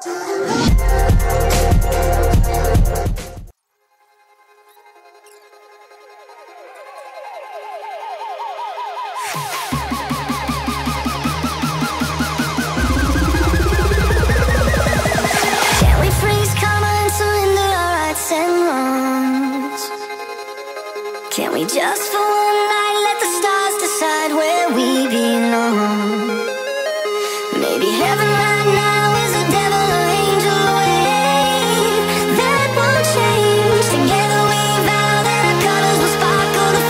Can we just for one night let the stars decide where we belong? Maybe heaven right now is a devil or angel away. That won't change. Together we vow that our colors will sparkle the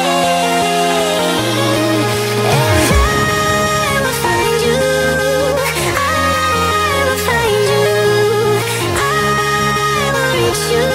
flame. And I will find you. I will find you. I will reach you.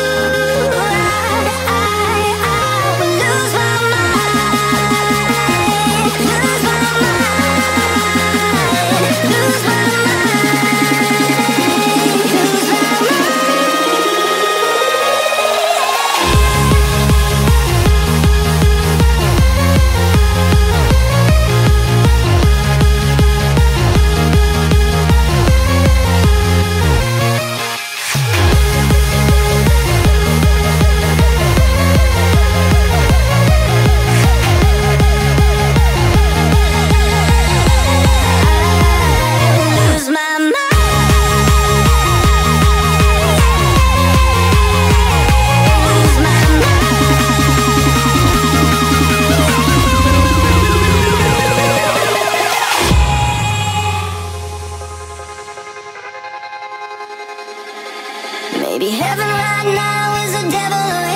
Maybe heaven right now is a devil.